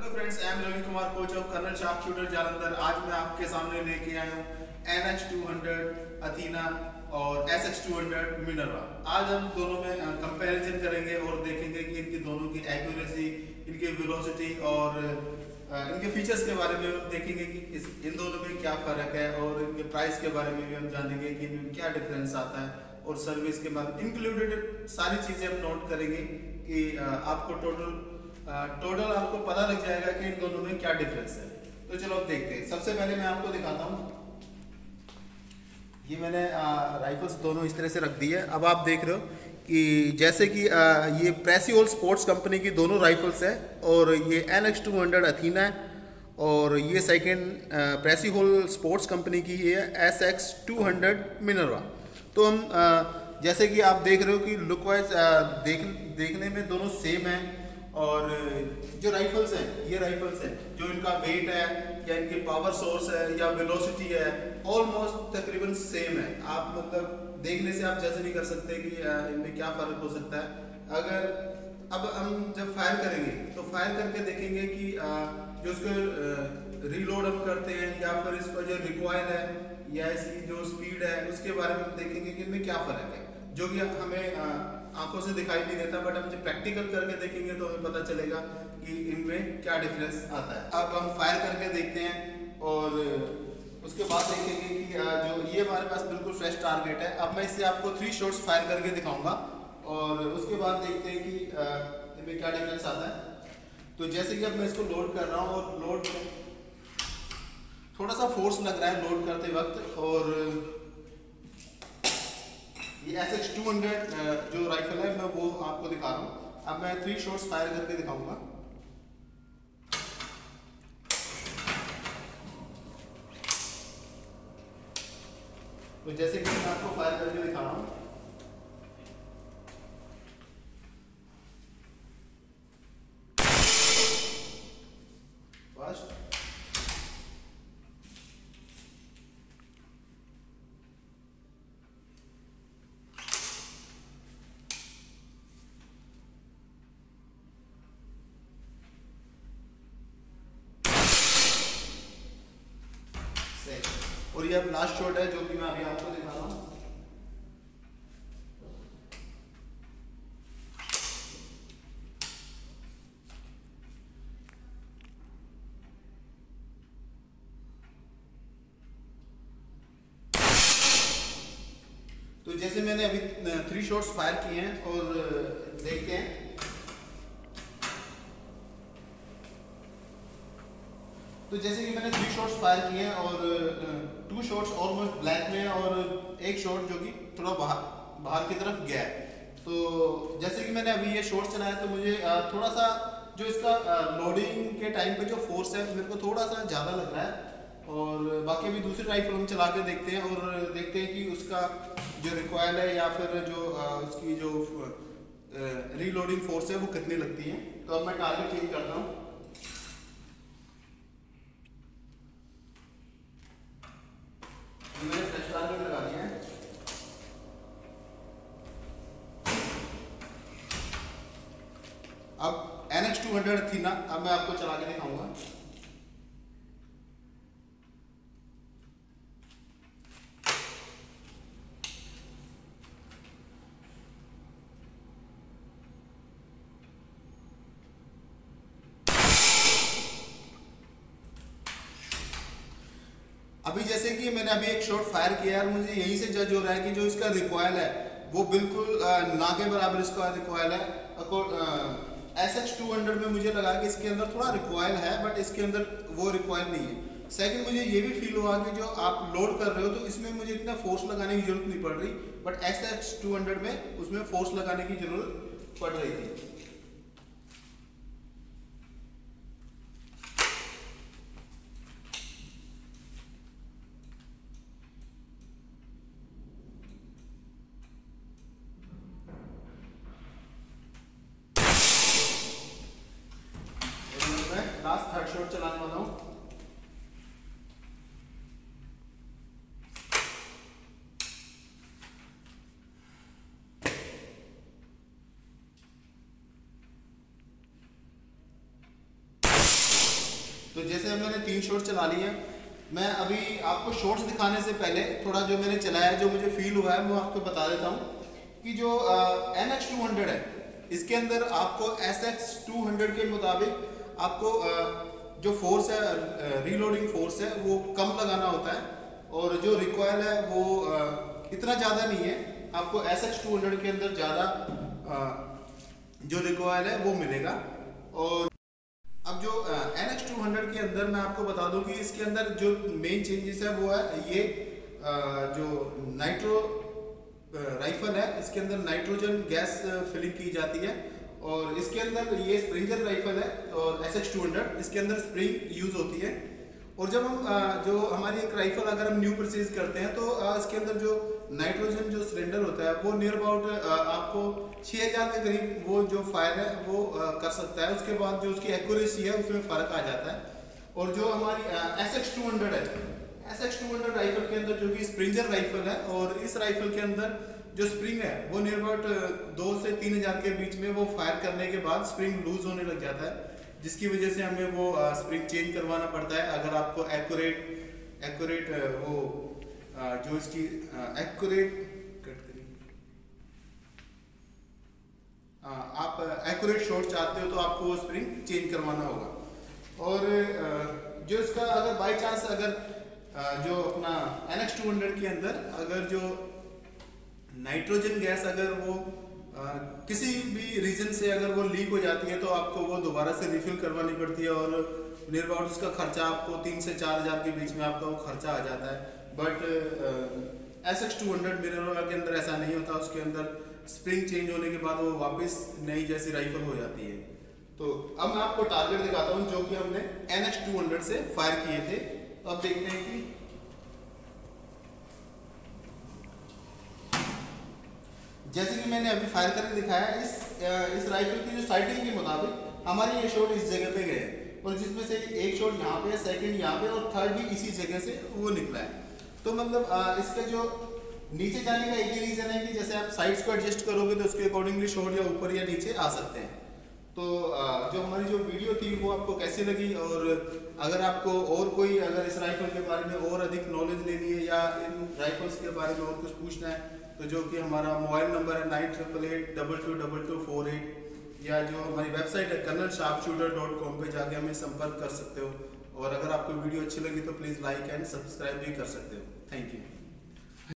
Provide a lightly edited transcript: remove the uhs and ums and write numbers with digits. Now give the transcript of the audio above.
Hello friends, I am Ravi Kumar, coach of colonel sharp shooter Jalandhar. आज मैं आपके सामने लेके आया हूँ NH200 अथीना और SH200 मिनर्वा। आज हम दोनों में कंपैरिजन करेंगे और देखेंगे कि इनकी दोनों की एक्यूरेसी, इनकी वेलोसिटी और इनके फीचर्स के बारे में हम देखेंगे कि इन दोनों में क्या फ़र्क है, और इनके प्राइस के बारे में भी हम जानेंगे कि इनमें क्या डिफरेंस आता है, और सर्विस के बाद इंक्लूडेड सारी चीज़ें हम नोट करेंगे कि आपको टोटल आपको पता लग जाएगा कि इन दोनों में क्या डिफरेंस है। तो चलो अब देखते हैं। सबसे पहले मैं आपको दिखाता हूँ, ये मैंने राइफल्स दोनों इस तरह से रख दी है। अब आप देख रहे हो कि जैसे कि ये प्रेसियोल स्पोर्ट्स कंपनी की दोनों राइफल्स है, और ये NH200 अथीना है, और ये सेकंड प्रेसियोल स्पोर्ट्स कंपनी की है SX200 मिनर्वा। तो हम जैसे कि आप देख रहे हो कि लुक वाइज देखने में दोनों सेम है, और जो राइफल्स हैं, ये राइफल्स हैं, जो इनका वेट है या इनकी पावर सोर्स है या वेलोसिटी है, ऑलमोस्ट तकरीबन सेम है। आप मतलब देखने से आप जज नहीं कर सकते कि इनमें क्या फ़र्क हो सकता है। अगर अब हम जब फायर करेंगे तो फायर करके देखेंगे कि जो उसको रीलोड हम करते हैं या फिर इसका जो रिकॉइल है या इसकी जो स्पीड है, उसके बारे में देखेंगे कि इनमें क्या फ़र्क है, जो कि हमें आंखों से दिखाई नहीं देता। बट हम जब प्रैक्टिकल करके देखेंगे तो हमें पता चलेगा कि इनमें क्या डिफरेंस आता है। अब हम फायर करके देखते हैं, और उसके बाद देखेंगे कि जो ये हमारे पास बिल्कुल फ्रेश टारगेट है। अब मैं इससे आपको 3 शॉट्स फायर करके दिखाऊंगा, और उसके बाद देखते हैं कि इनमें क्या डिफरेंस आता है। तो जैसे कि अब मैं इसको लोड कर रहा हूँ, और लोड थोड़ा सा फोर्स लग रहा है लोड करते वक्त, और ये SH200 जो राइफल है मैं वो आपको दिखा रहा हूँ। अब मैं 3 शॉट्स फायर करके दिखाऊंगा। तो जैसे कि मैं आपको फायर करके दिखा रहा हूँ, फर्स्ट, और ये अब लास्ट शॉट है जो कि मैं अभी आपको दिखा रहा हूँ। तो जैसे मैंने अभी 3 शॉट्स फायर किए हैं, और देखते हैं। तो जैसे कि मैंने 3 शॉट्स फायर किए हैं, और 2 शॉट्स ऑलमोस्ट ब्लैक में, और एक शॉट जो कि थोड़ा बाहर की तरफ गया है। तो जैसे कि मैंने अभी ये शॉट चलाया, तो मुझे थोड़ा सा जो इसका लोडिंग के टाइम पे जो फोर्स है मेरे को थोड़ा सा ज़्यादा लग रहा है। और बाकी अभी दूसरी राइफल हम चला के देखते हैं, और देखते हैं कि उसका जो रिक्वायर्ड है या फिर जो उसकी जो रीलोडिंग फोर्स है वो कितनी लगती है। तो अब मैं टारगेट चेंज करता हूँ। मैंने फ्रेश टारगेट लगा दिया है। अब NH200 थी ना, अब मैं आपको चला के दिखाऊंगा। अभी जैसे कि मैंने अभी एक शॉट फायर किया है, मुझे यहीं से जज हो रहा है कि जो इसका रिकॉयल है वो बिल्कुल ना के बराबर इसका रिकॉयल है। SH200 में मुझे लगा कि इसके अंदर थोड़ा रिकॉयल है, बट इसके अंदर वो रिकॉयल नहीं है। सेकंड, मुझे ये भी फील हुआ कि जो आप लोड कर रहे हो तो इसमें मुझे इतना फोर्स लगाने की जरूरत नहीं पड़ रही, बट SH200 में उसमें फोर्स लगाने की जरूरत पड़ रही थी। लास्ट 3rd शॉट चलाने वाला हूँ। तो जैसे मैंने 3 शॉट चला लिए हैं, मैं अभी आपको शॉट्स दिखाने से पहले थोड़ा जो मैंने चलाया, जो मुझे फील हुआ है, वो आपको बता देता हूँ कि जो NX200 है, इसके अंदर आपको SX200 के मुताबिक आपको जो फोर्स है, रीलोडिंग फोर्स है, वो कम लगाना होता है, और जो रिकॉयल है वो इतना ज़्यादा नहीं है। आपको SX200 के अंदर ज़्यादा जो रिकॉयल है वो मिलेगा। और अब जो NX200 के अंदर मैं आपको बता दूं कि इसके अंदर जो मेन चेंजेस है वो है ये जो नाइट्रो राइफल है, इसके अंदर नाइट्रोजन गैस फिलिंग की जाती है। और इसके अंदर ये स्प्रिंगर राइफल है, और SX200 इसके अंदर स्प्रिंग यूज होती है। और जब हम जो हमारी एक राइफल अगर हम न्यू परचेज करते हैं तो इसके अंदर जो नाइट्रोजन जो सिलेंडर होता है वो नियर अबाउट आपको 6000 के करीब वो जो फायर है वो कर सकता है। उसके बाद जो उसकी एक्यूरेसी है उसमें फ़र्क आ जाता है। और जो हमारी SX200 है, SX200 राइफल के अंदर जो कि स्प्रिंगर राइफल है, और इस राइफल के अंदर जो स्प्रिंग है वो नियर अबाउट 2 से 3000 के बीच में वो फायर करने के बाद स्प्रिंग लूज होने लग जाता है, जिसकी वजह से हमें वो स्प्रिंग चेंज करवाना पड़ता है। अगर आपको एक्यूरेट वो जो इसकी आप एक्यूरेट शॉट चाहते हो तो आपको वो स्प्रिंग चेंज करवाना होगा। और जो इसका अगर बाय चांस अगर जो अपना NX200 के अंदर अगर जो नाइट्रोजन गैस अगर वो किसी भी रीजन से अगर वो लीक हो जाती है तो आपको वो दोबारा से रिफिल करवानी पड़ती है, और नियर अबाउट उसका खर्चा आपको 3 से 4000 के बीच में आपका वो खर्चा आ जाता है। बट SX200 मिरर के अंदर ऐसा नहीं होता, उसके अंदर स्प्रिंग चेंज होने के बाद वो वापस नई जैसी राइफल हो जाती है। तो अब मैं आपको टारगेट दिखाता हूँ जो कि हमने NX200 से फायर किए थे। तो अब देखते हैं कि जैसे कि मैंने अभी फायर करके दिखाया, इस राइफल की जो साइटिंग के मुताबिक हमारे ये शॉट इस जगह पे गए, और जिसमें से एक शॉट यहाँ पे, सेकंड यहाँ पे, और थर्ड भी इसी जगह से वो निकला है। तो मतलब इसका जो नीचे जाने का एक ही रीज़न है कि जैसे आप साइड्स को एडजस्ट करोगे तो उसके अकॉर्डिंगली शॉट या ऊपर या नीचे आ सकते हैं। तो जो हमारी जो वीडियो थी वो आपको कैसी लगी, और अगर आपको और कोई अगर इस राइफल के बारे में और अधिक नॉलेज लेनी है या इन राइफल्स के बारे में और कुछ पूछना है, तो जो कि हमारा मोबाइल नंबर है 9888222248, या जो हमारी वेबसाइट है colonelsharpshooter.com पे जाके हमें संपर्क कर सकते हो। और अगर आपको वीडियो अच्छी लगी तो प्लीज़ लाइक एंड सब्सक्राइब भी कर सकते हो। Thank you.